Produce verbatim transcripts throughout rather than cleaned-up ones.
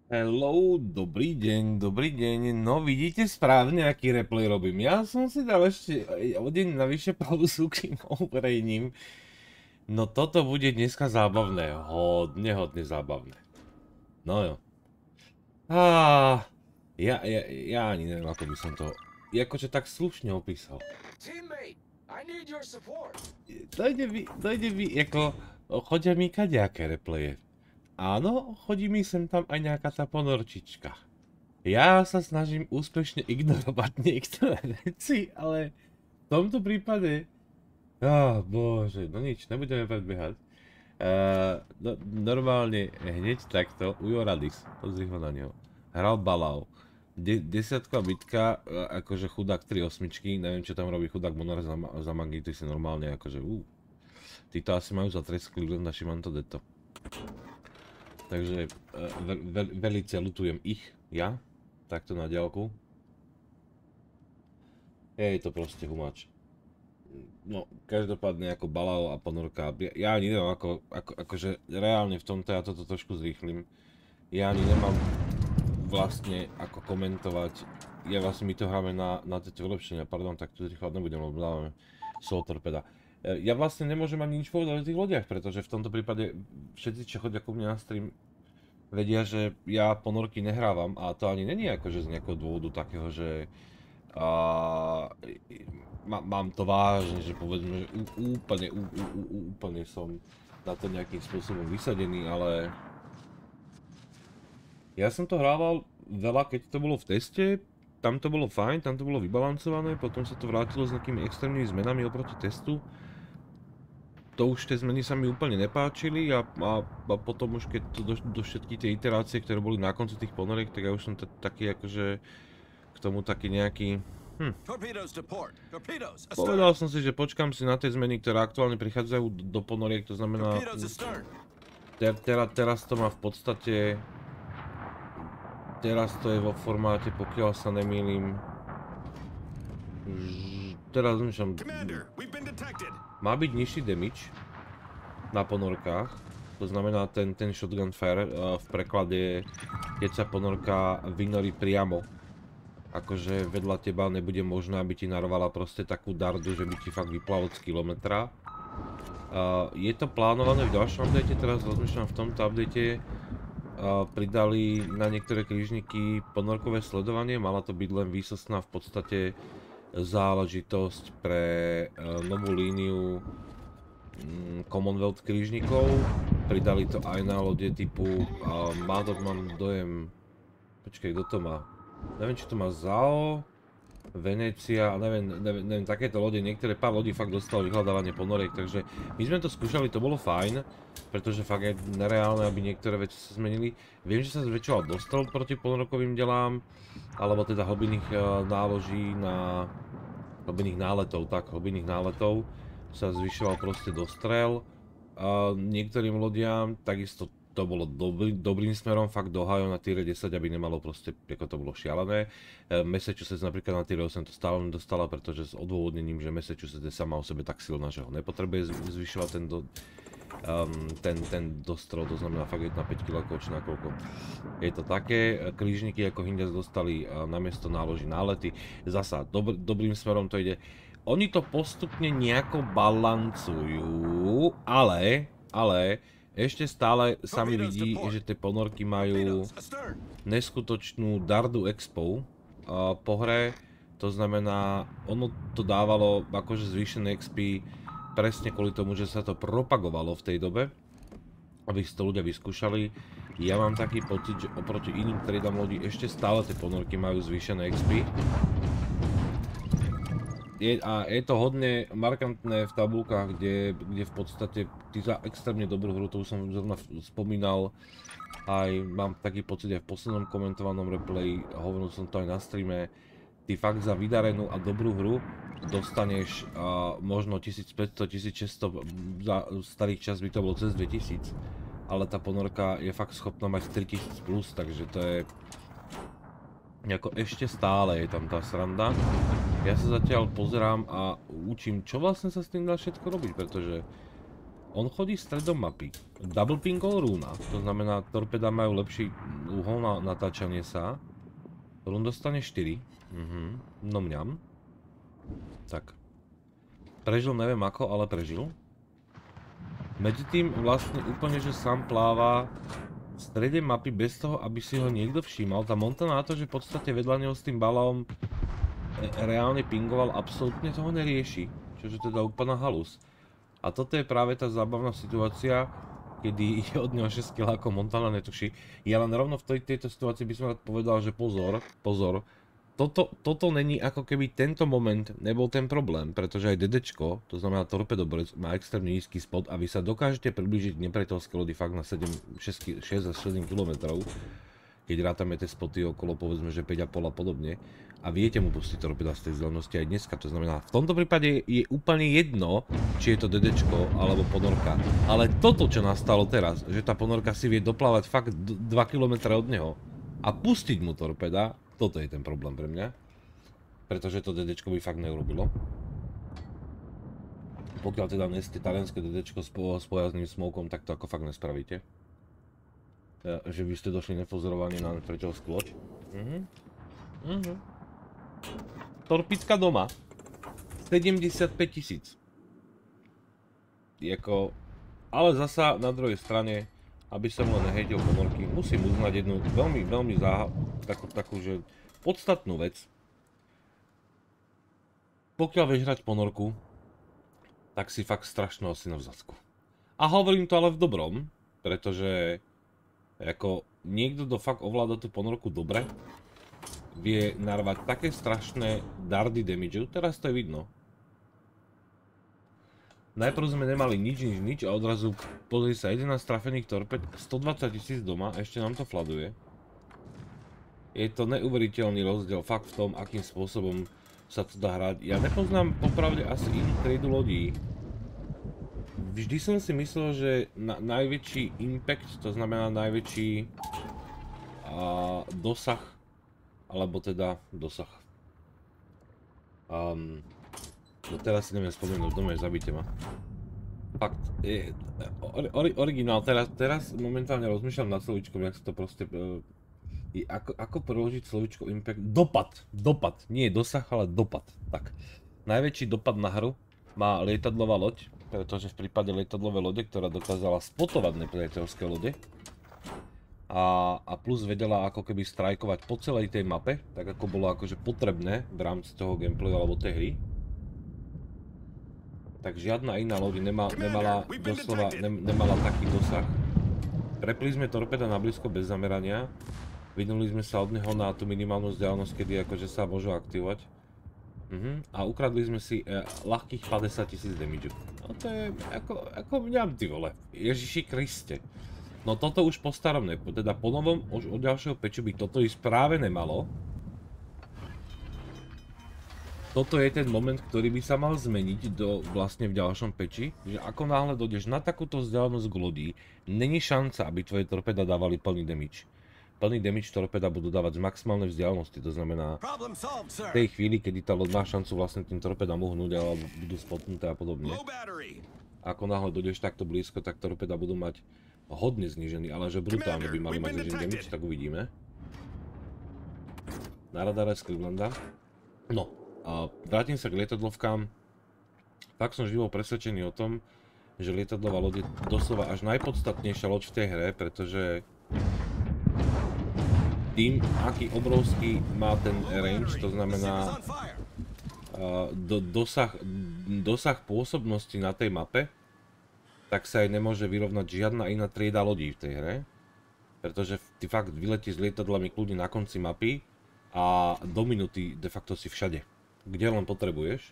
Hello, dobrý deň, dobrý deň. No vidíte správne, aký replay robím. Ja som si dal ešte o deň navyše pauzu, kým uverejním. No toto bude dneska zábavné, hodne, hodne zábavné. No jo. Á, ja, ja, ja ani neviem, ako by som to akože tak slušne opísal. Dojde mi, dojde mi, ako chodia mi kadejaké replaye. Áno, chodí mi sem tam aj nejaká tá ponorčička. Ja sa snažím úspešne ignorovať niektoré veci, ale v tomto prípade... Á, bože, no nič, nebudeme predbiehať. Uh, no, normálne hneď takto, Ujo Radis, pozri ho na neho. Hral Balau. De desiatková bitka, akože chudák tri osmičky, neviem čo tam robí chudák Monár za, za Magi, ty si normálne akože... Uh, títo asi majú za treskli, len naši mám to deto. Takže ve, ve, velice lutujem ich, ja, takto na diaľku. Je to proste humáč. No, každopádne ako Balao a ponorka, ja, ja ani neviem ako, ako, akože reálne v tomto ja toto trošku zrýchlim. Ja ani nemám vlastne ako komentovať, ja vlastne my to hráme na, na tieto vylepšenia, pardon, tak tu rýchlo nebudem, lebo dávame Soul Torpeda. Ja vlastne nemôžem ani nič povedať o tých lodiach, pretože v tomto prípade všetci, čo chodia ku mne na stream, vedia, že ja ponorky nehrávam a to ani není akože z nejakého dôvodu takého, že a, má, mám to vážne, že povedzme, že ú, úplne, ú, ú, ú, úplne som na to nejakým spôsobom vysadený, ale ja som to hrával veľa, keď to bolo v teste, tam to bolo fajn, tam to bolo vybalancované, potom sa to vrátilo s nejakými extrémnymi zmenami oproti testu. To už tie zmeny sa mi úplne nepáčili a, a, a potom už keď to do, do všetky tie iterácie, ktoré boli na konci tých ponoriek, tak ja už som taký akože k tomu taký nejaký... Hm. Povedal som si, že počkám si na tie zmeny, ktoré aktuálne prichádzajú do ponoriek, to znamená... Ter, tera, teraz to má v podstate... Teraz to je vo formáte, pokiaľ sa nemýlim... Teraz zmyšľam... Má byť nižší damage na ponorkách, to znamená ten, ten shotgun fire v preklade, keď sa ponorka vynorí priamo, akože vedľa teba nebude možné, aby ti narvala proste takú dardu, že by ti fakt vyplal od kilometra. Je to plánované v ďalšom update, teraz rozmýšľam v tomto update pridali na niektoré krížniky ponorkové sledovanie, mala to byť len výsostná v podstate záležitosť pre uh, novú líniu um, Commonwealth krížnikov. Pridali to aj na lode typu uh, Mádok, mám dojem... Počkej, kto to má? Neviem, či to má Zao, Venecia, neviem, neviem, neviem, takéto lode, niektoré pár lodí fakt dostalo vyhľadávanie ponoriek, takže my sme to skúšali, to bolo fajn, pretože fakt je nereálne, aby niektoré veci sa zmenili. Viem, že sa zväčšoval dostrel proti ponorokovým delám, alebo teda hlbinných uh, náloží na hlbinných náletov, tak, hlbinných náletov sa zvyšoval proste dostrel. Uh, niektorým lodiam takisto to bolo dobrý, dobrým smerom, fakt do Hajo na tier desať, aby nemalo proste, ako to bolo šialené. Uh, Massachusetts napríklad na tier osem to stále nedostala, pretože s odôvodnením, že Massachusetts je sama o sebe tak silná, že ho nepotrebuje zvyšovať ten do... Um, ten, ten dostrel, to znamená fakt je na päť kilogramov či nakoľko. Je to také, krížniky ako Hindias dostali uh, namiesto náloží nálety, zasa dobr, dobrým smerom to ide. Oni to postupne nejako balancujú, ale, ale ešte stále sa mi vidí, že tie ponorky majú neskutočnú dardu expo uh, po hre, to znamená, ono to dávalo akože zvýšené X P presne kvôli tomu, že sa to propagovalo v tej dobe, aby si to ľudia vyskúšali. Ja mám taký pocit, že oproti iným tradám lodí ešte stále tie ponorky majú zvýšené X P. Je, a je to hodne markantné v tabulkách, kde, kde v podstate ty za extrémne dobrú hru, to už som zrovna spomínal, aj mám taký pocit aj v poslednom komentovanom replay, hovoril som to aj na streame, ty fakt za vydarenú a dobrú hru dostaneš uh, možno tisícpäťsto tisícšesťsto, za starých čas by to bolo cez dvetisíc, ale tá ponorka je fakt schopná mať tritisíc plus, takže to je ako ešte stále je tam tá sranda. Ja sa zatiaľ pozerám a učím, čo vlastne sa s tým dá všetko robiť, pretože On chodí stredom mapy. Double pingol rúna, to znamená, torpeda majú lepší uhol na natáčanie sa. Rún dostane štyri. Mhm, no mňam. Tak. Prežil, neviem ako, ale prežil. Medzi tým vlastne úplne, že sám pláva v strede mapy bez toho, aby si ho niekto všímal. Tá Montana na to, že v podstate vedľa neho s tým balónom reálne pingoval, absolútne toho nerieši. Čože teda úplná halus. A toto je práve tá zábavná situácia, kedy je od neho šesť kilákov, Montana netuší. Ja len rovno v tej, tejto situácii by som rád povedal, že pozor, pozor. Toto, toto není ako keby tento moment nebol ten problém, pretože aj DDčko, to znamená torpedoborec, má extrémne nízky spot a vy sa dokážete priblížiť nepriateľské lodi fakt na sedem, šesť, šesť až sedem kilometrov, keď rátame tie spoty okolo, povedzme, že päť a pol a podobne. A viete mu pustiť torpeda z tej vzdialenosti aj dneska, to znamená, v tomto prípade je úplne jedno, či je to DDčko alebo ponorka. Ale toto, čo nastalo teraz, že tá ponorka si vie doplávať fakt dva kilometre od neho a pustiť mu torpeda, toto je ten problém pre mňa. Pretože to DDčko by fakt neurobilo. Pokiaľ teda neste talianské DDčko s pojazným smokom, tak to ako fakt nespravíte. Že vy ste došli nepozorovaní na nepriateľskú loď. Mhm. Mhm. Torpická doma. sedemdesiatpäť tisíc. Jako... Ale zasa na druhej strane, aby som len nehejtil ponorky, musím uznať jednu veľmi, veľmi záha... takú, takú, že podstatnú vec. Pokiaľ vieš hrať ponorku, tak si fakt strašného syna v zacku. A hovorím to ale v dobrom, pretože ako niekto, kto fakt ovláda tú ponorku dobre, vie narvať také strašné dardy damage, teraz to je vidno. Najprv sme nemali nič, nič, nič a odrazu pozri sa, jedenásť trafených torped, stodvadsať tisíc doma, ešte nám to fladuje. Je to neuveriteľný rozdiel fakt v tom, akým spôsobom sa to dá hrať. Ja nepoznám popravde asi inú triedu lodí. Vždy som si myslel, že na, najväčší impact, to znamená najväčší a, dosah, alebo teda dosah. Um, no teraz si neviem spomenúť, doma je, zabite ma. Fakt, je, or, or, originál, teraz, teraz momentálne rozmýšľam nad slovíčkom, jak sa to proste... Uh, je, ako, ako preložiť slovíčko impact? Dopad, dopad, nie dosah, ale dopad. Tak, najväčší dopad na hru má lietadlová loď, pretože v prípade lietadlovej lode, ktorá dokázala spotovať nepriateľské lode a, a plus vedela ako keby strajkovať po celej tej mape, tak ako bolo akože potrebné v rámci toho gameplayu alebo tej hry, tak žiadna iná loď nemá, nemala doslova ne, nemala taký dosah. Prepli sme torpeda na blízko bez zamerania, vynuli sme sa od neho na tú minimálnu vzdialenosť, kedy akože sa môžu aktivovať. Uh-huh. A ukradli sme si eh, ľahkých päťdesiat tisíc damage. No to je ako, ako mňam, ty vole. Ježiši Kriste. No toto už po starom ne, teda po novom, už od ďalšieho peču by toto ísť práve nemalo. Toto je ten moment, ktorý by sa mal zmeniť do, vlastne v ďalšom peči, že ako náhle dojdeš na takúto vzdialenosť k lodí, není šanca, aby tvoje torpeda dávali plný damage. Plný damage torpeda budú dávať z maximálnej vzdialenosti, to znamená v tej chvíli, kedy tá loď má šancu vlastne tým torpedám uhnúť alebo budú spotnuté a podobne. Ako náhle dojdeš takto blízko, tak torpeda budú mať hodne znížený, ale že brutálne by mali mať znížený damage, tak uvidíme. Na radare z Clevelanda. No, a vrátim sa k lietadlovkám. Tak som vždy bol presvedčený o tom, že lietadlová loď je doslova až najpodstatnejšia loď v tej hre, pretože tým, aký obrovský má ten range, to znamená uh, do, dosah, dosah pôsobnosti na tej mape, tak sa aj nemôže vyrovnať žiadna iná trieda lodí v tej hre. Pretože ty fakt vyletíš s lietadlami kľudne na konci mapy a do minúty de facto si všade, kde len potrebuješ.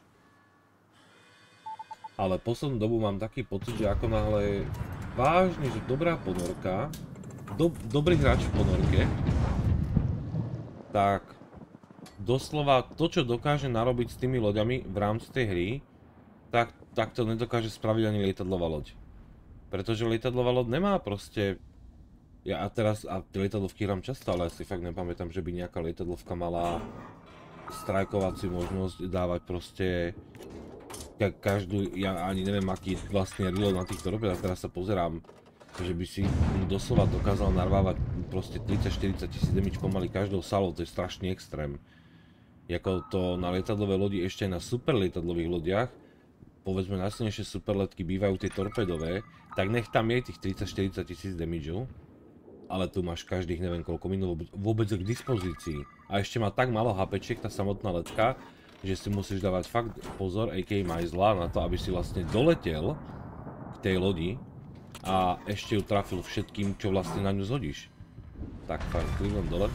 Ale poslednú dobu mám taký pocit, že ako náhle vážne, že dobrá ponorka, do, dobrý hráč v ponorke, tak doslova to, čo dokáže narobiť s tými loďami v rámci tej hry, tak, tak to nedokáže spraviť ani lietadlová loď. Pretože lietadlová loď nemá proste... Ja a teraz, a tie lietadlovky hrám často, ale si fakt nepamätám, že by nejaká lietadlovka mala strajkovaciu možnosť dávať proste ka každú, ja ani neviem aký vlastne reload na tých torpedách, teraz sa pozerám, že by si doslova dokázal narvávať proste tridsať štyridsať tisíc damage pomaly každou salou, to je strašný extrém. Jako to na lietadlové lodi, ešte aj na super lietadlových lodiach, povedzme najsilnejšie superletky bývajú tie torpedové, tak nech tam je tých tridsať štyridsať tisíc damage, ale tu máš každých neviem koľko minút vôbec k dispozícii. A ešte má tak málo HPčiek tá samotná letka, že si musíš dávať fakt pozor, á ká majzla, na to, aby si vlastne doletel k tej lodi a ešte ju trafil všetkým, čo vlastne na ňu zhodíš. Tak, fakt, kliknem dole.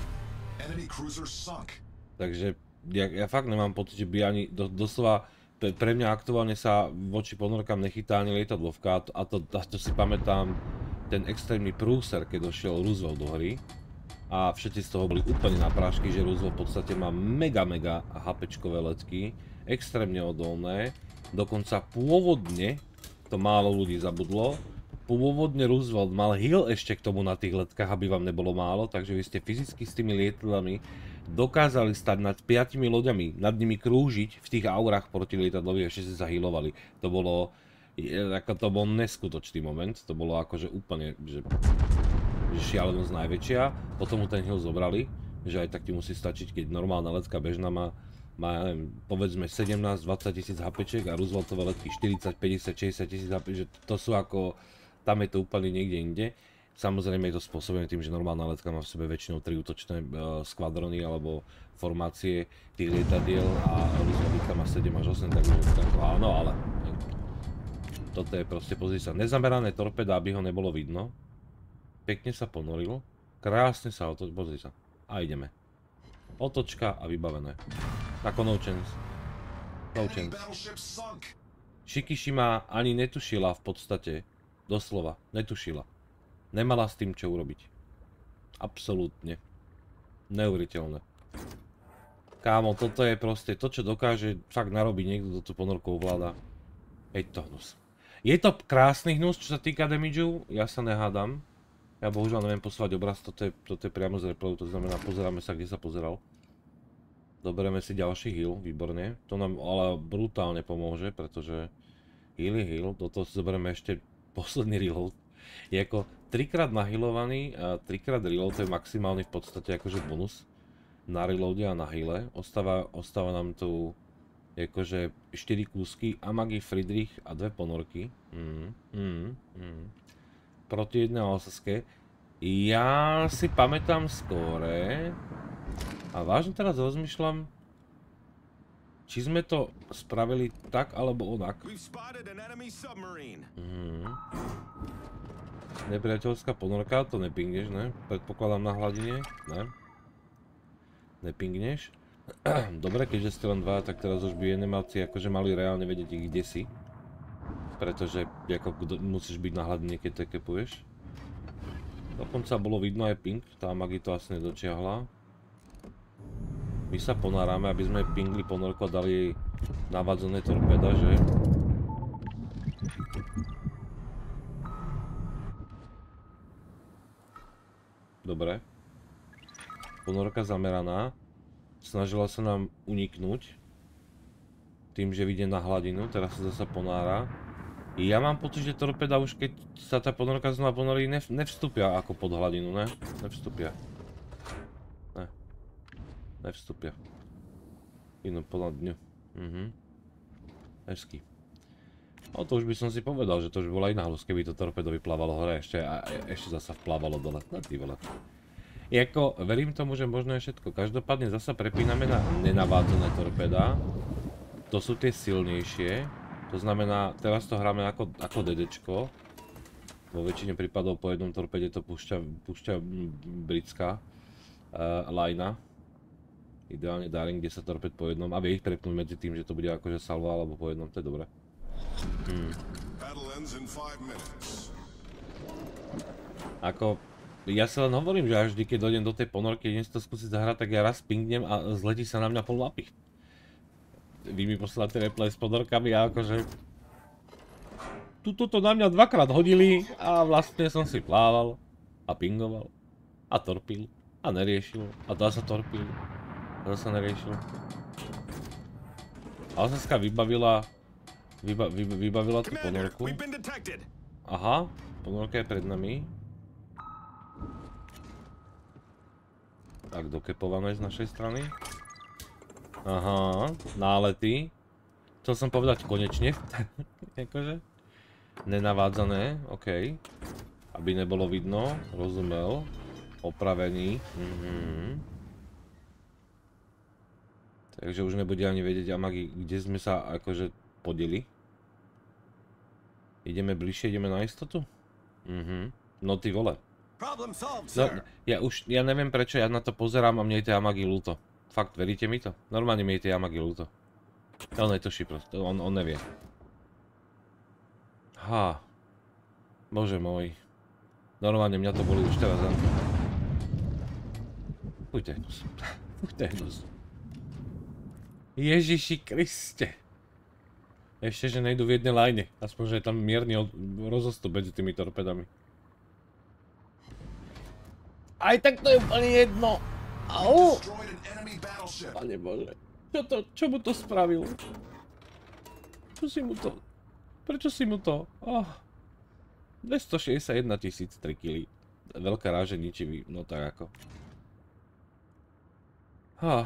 Takže ja, ja fakt nemám pocit, že by ani do, doslova pre, pre mňa aktuálne sa voči ponorkám nechytá ani lietadlovka a to, a to si pamätám ten extrémny prúser, keď došiel Roosevelt do hry a všetci z toho boli úplne na prášky, že Roosevelt v podstate má mega mega HPčkové letky, extrémne odolné, dokonca pôvodne, to málo ľudí zabudlo, pôvodne Roosevelt mal heal ešte k tomu na tých letkách, aby vám nebolo málo, takže vy ste fyzicky s tými lietadlami dokázali stať nad piatimi loďami, nad nimi krúžiť v tých aurách proti lietadlovi a ešte si zahealovali. To bolo ako to bol neskutočný moment, to bolo akože úplne, že, že šialenosť najväčšia, potom mu ten heal zobrali, že aj tak ti musí stačiť, keď normálna letka bežná má, má neviem, povedzme sedemnásť dvadsať tisíc HPčiek a Rooseveltové letky štyridsať, päťdesiat, šesťdesiat tisíc há pé, že to sú ako, tam je to úplne niekde inde. Samozrejme je to spôsobené tým, že normálna letka má v sebe väčšinou tri útočné uh, skvadrony alebo formácie tých lietadiel a Rooseveltka má sedem až osem, takže áno, ale toto je proste pozícia. Nezamerané torpeda, aby ho nebolo vidno. Pekne sa ponoril. Krásne sa otoč, pozri sa. A ideme. Otočka a vybavené. Ako no chance. No chance. Shikishima ani netušila v podstate. Doslova. Netušila. Nemala s tým čo urobiť. Absolútne. Neuveriteľné. Kámo, toto je proste to, čo dokáže fakt narobiť niekto, kto tú ponorku ovláda. Hej to hnus. Je to krásny hnus, čo sa týka damageu, ja sa nehádam. Ja bohužiaľ neviem posúvať obraz, toto je, toto je priamo z replayu, to znamená pozeráme sa, kde sa pozeral. Doberieme si ďalší heal, výborne. To nám ale brutálne pomôže, pretože heal je heal, do toho si zoberieme ešte posledný reload. Je ako trikrát nahilovaný a trikrát reload, to je maximálny v podstate akože bonus na reloade a na heale. Ostáva, ostáva nám tu akože štyri kúsky, Amagi, Friedrich a dve ponorky. Mm, mm, mm. Proti jednej osaske. Ja si pamätám skóre. A vážne teraz rozmýšľam, či sme to spravili tak alebo onak. Mm. Nepriateľská ponorka, to nepingneš, ne? Predpokladám na hladine, ne? Nepingneš. Dobre, keďže ste len dva, tak teraz už by enemáci akože mali reálne vedieť, kde si. Pretože ako, musíš byť na hladine, keď to kepuješ. Dokonca bolo vidno aj ping, tá Magi to asi nedočiahla. My sa ponárame, aby sme pingli ponorku a dali jej navádzané torpéda, že? Dobre. Ponorka zameraná. Snažila sa nám uniknúť tým, že vyjde na hladinu, teraz sa zasa ponára. I ja mám pocit, že torpeda už keď sa tá ponorka znova ponorí, nev, nevstúpia ako pod hladinu, ne? Nevstúpia. Ne. Nevstúpia. Inú podľa dňu. Mhm. Hezky. No to už by som si povedal, že to už bola iná halus, keby to torpedo vyplávalo hore ešte a ešte zasa vplávalo dole. No ty vole. Jako, verím tomu, že možno je všetko. Každopádne zasa prepíname na nenavádzané torpeda. To sú tie silnejšie. To znamená, teraz to hráme ako, ako DDčko. Vo väčšine prípadov po jednom torpede to púšťa, púšťa britská uh, lajna. Ideálne daring, kde sa torped po jednom. A vie ich prepnúť medzi tým, že to bude akože salva alebo po jednom, to je dobré. Hmm. Ako... Ja sa len hovorím, že až vždy, keď dojdem do tej ponorky, idem si to skúsiť zahrať, tak ja raz pingnem a zletí sa na mňa pol mapy. Vy mi posielate replay s ponorkami a akože... Tuto to na mňa dvakrát hodili a vlastne som si plával a pingoval a torpil a neriešil a zasa torpil a zasa neriešil. A osaska vybavila Vyba, vyba, vybavila tú ponorku. Aha, ponorka je pred nami. Tak, dokepované z našej strany. Aha, nálety. Chcel som povedať konečne. Akože. Nenavádzané, okej. Aby nebolo vidno, rozumel. Opravený. Mhm. Takže už nebude ani vedieť Amagi, kde sme sa akože podeli. Ideme bližšie, ideme na istotu? Mhm. No ty vole. No, ja už, ja neviem prečo, ja na to pozerám a mne je tej Amagi ľúto. Fakt, veríte mi to? Normálne mi je tej Amagi ľúto. On je to šipro, on, on nevie. Ha. Bože môj. Normálne mňa to boli už teraz. Fuďte hnus. Fuďte hnus. Ježiši Kriste. Ešte, že nejdu v jednej line. Aspoň, že je tam mierny rozostup medzi tými torpedami. Aj tak to je úplne jedno. Au! Pane Bože. Čo to, čo mu to spravil? Čo si mu to... Prečo si mu to... Oh. dvestošesťdesiatjeden tisíc tri kily. Veľká ráže ničivý, no tak ako. Ha.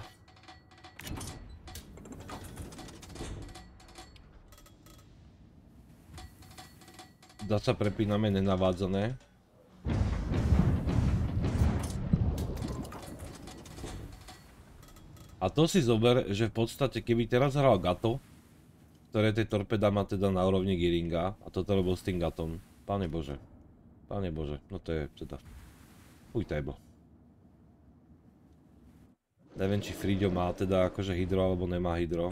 Dá sa prepíname nenavádzané. A to si zober, že v podstate keby teraz hral Gato, ktoré tie torpeda má teda na úrovni Gearinga, a toto robil s tým Gatom. Pane Bože. Pane Bože, no to je teda... Uj tajbo. Neviem, či Friďo má teda akože hydro, alebo nemá hydro.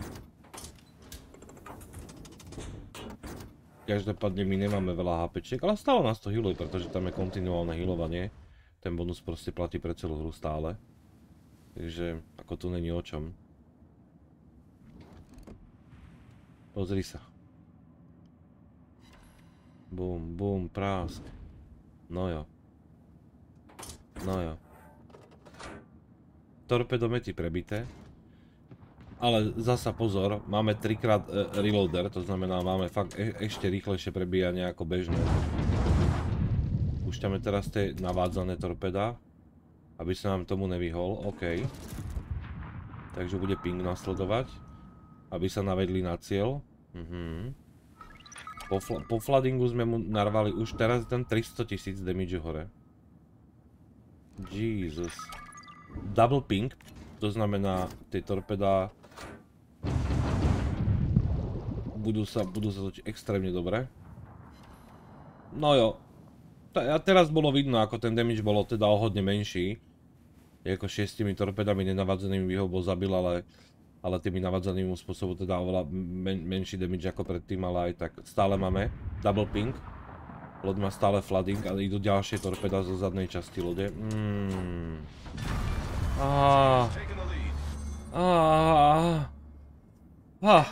Každopádne my nemáme veľa HPčiek, ale stále nás to healuje, pretože tam je kontinuálne healovanie. Ten bonus proste platí pre celú hru stále. Takže ako tu není o čom. Pozri sa. Bum, bum, prásk. No jo. No jo. Torpedomety prebité. Ale zasa pozor, máme trikrát e, reloader, to znamená máme fakt e ešte rýchlejšie prebíjanie ako bežné. Púšťame teraz tie navádzané torpeda, aby sa nám tomu nevyhol, OK. Takže bude ping nasledovať, aby sa navedli na cieľ. Mhm. Po, fl po floodingu sme mu narvali už teraz ten tristotisíc damage hore. Jesus. Double ping, to znamená tie torpeda budú sa, budú sa točiť extrémne dobre. No jo. A teraz bolo vidno, ako ten damage bolo teda o hodne menší. Ako šiestimi torpedami nenavádzenými by ho bol zabil, ale, ale tými navádzenými spôsobom teda oveľa men, menší damage ako predtým, ale aj tak stále máme double ping. Loď má stále flooding a idú ďalšie torpeda zo zadnej časti lode. Mm. Ah. Ah. Ah.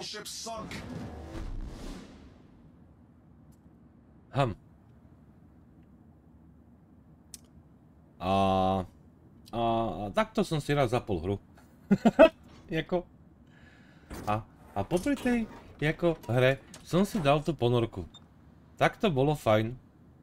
Hm. A, a takto som si raz zapol hru. Jako. A, a popri tej jako hre som si dal tú ponorku. Tak to bolo fajn.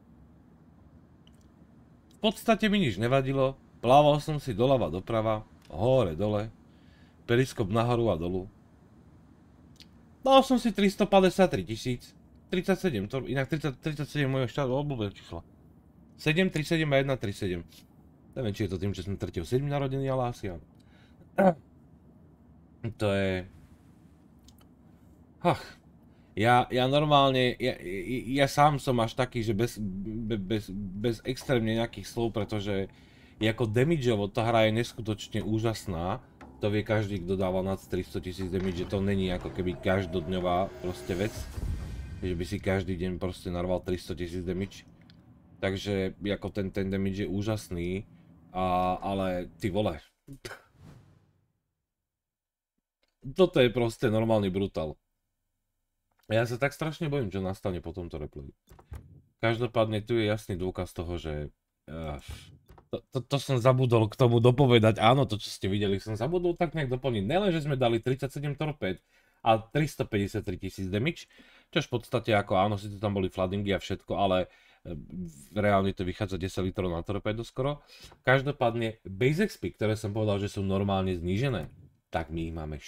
V podstate mi nič nevadilo. Plával som si doľava doprava, hore dole, periskop nahoru a dolu. Dal som si tristopäťdesiattri tisíc, tridsaťsedem, to, inak tridsať, tridsaťsedem mojho štátu, obľúbené čísla. sedem, tridsaťsedem a jedna, tridsaťsedem. Neviem, či je to tým, že sme tretieho siedmeho narodení, ale asi áno. To je... Ach. Ja, ja normálne, ja, ja, ja sám som až taký, že bez, bez, bez extrémne nejakých slov, pretože ako damageovo tá hra je neskutočne úžasná. To vie každý, kto dáva nad tristotisíc damage, že to není ako keby každodňová proste vec. Že by si každý deň proste narval tristotisíc damage. Takže ako ten, ten damage je úžasný, a, ale ty vole. Toto je proste normálny brutál. Ja sa tak strašne bojím, čo nastane po tomto replayi. Každopádne tu je jasný dôkaz toho, že... Uh, to, to, to som zabudol k tomu dopovedať, áno, to čo ste videli som zabudol tak nejak doplniť. Nelen, že sme dali tridsaťsedem torpéd, a tristopäťdesiattri tisíc damage, čo v podstate ako áno, si to tam boli floodingy a všetko, ale reálne to vychádza desať litrov na torpédo skoro. Každopádne base X P, ktoré som povedal, že sú normálne znížené, tak my ich máme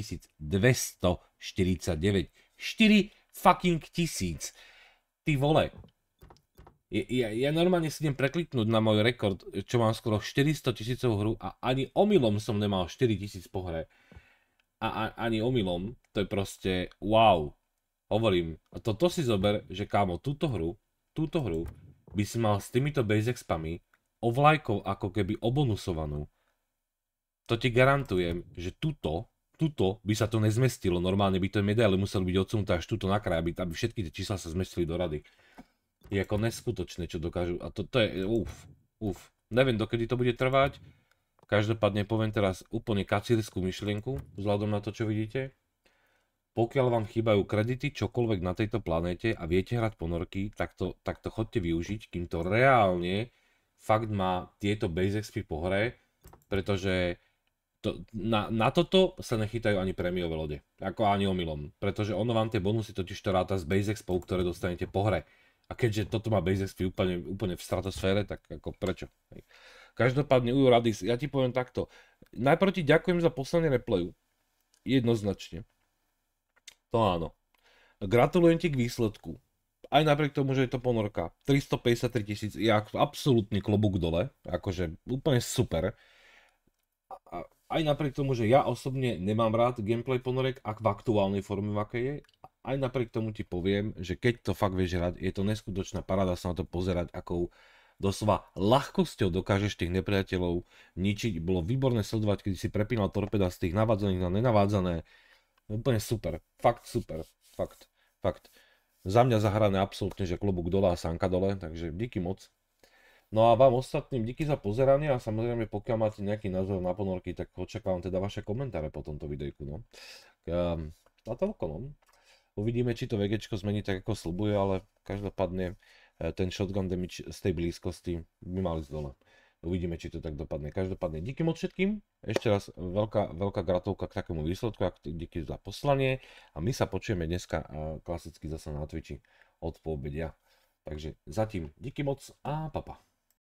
štyritisícdvestoštyridsaťdeväť. štyri fucking tisíc. Ty vole. Ja, ja normálne si idem prekliknúť na môj rekord, čo mám skoro štyristo tisícovú hru a ani omylom som nemal štyri tisíc po hre. A, a ani omylom, to je proste wow. Hovorím, a toto si zober, že kámo, túto hru, túto hru by si mal s týmito base expami ovlajkov ako keby obonusovanú. To ti garantujem, že tuto, tuto by sa to nezmestilo. Normálne by to medaily museli byť odsunuté až tuto na kraj, aby, aby všetky tie čísla sa zmestili do rady. Je ako neskutočné, čo dokážu. A to, to je, uf, uf. Neviem, dokedy to bude trvať. Každopádne poviem teraz úplne kacírskú myšlienku, vzhľadom na to, čo vidíte. Pokiaľ vám chýbajú kredity, čokoľvek na tejto planéte a viete hrať ponorky, tak to, tak to chodte využiť, kým to reálne fakt má tieto base X P po hre, pretože To, na, na toto sa nechytajú ani prémiové lode, ako ani omylom, pretože ono vám tie bonusy totiž to ráta z base expov, ktoré dostanete po hre. A keďže toto má base exp úplne, úplne v stratosfére, tak ako prečo? Hej. Každopádne, Ujo Radis, ja ti poviem takto. Najprv ti ďakujem za poslanie replayu. Jednoznačne. To áno. Gratulujem ti k výsledku. Aj napriek tomu, že je to ponorka. tristopäťdesiattri tisíc, je absolútny klobúk dole, akože úplne super. A aj napriek tomu, že ja osobne nemám rád gameplay ponorek, ak v aktuálnej forme, v akej je, aj napriek tomu ti poviem, že keď to fakt vieš hrať, je to neskutočná paráda sa na to pozerať, akou doslova ľahkosťou dokážeš tých nepriateľov ničiť. Bolo výborné sledovať, keď si prepínal torpeda z tých navádzaných na nenavádzané. Úplne super, fakt super, fakt, fakt. Za mňa zahrané absolútne, že klobúk dole a sánka dole, takže díky moc. No a vám ostatným díky za pozeranie a samozrejme pokiaľ máte nejaký názor na ponorky, tak očakávam teda vaše komentáre po tomto videjku, no. Um, na toľko, no. Uvidíme, či to VGčko zmení tak, ako sľubuje, ale každopádne ten shotgun damage z tej blízkosti by mal ísť dole. Uvidíme, či to tak dopadne. Každopádne díky moc všetkým. Ešte raz veľká, veľká gratulka k takému výsledku, a díky za poslanie. A my sa počujeme dneska klasicky zase na Twitchi od poobedia. Takže zatím díky moc a papa.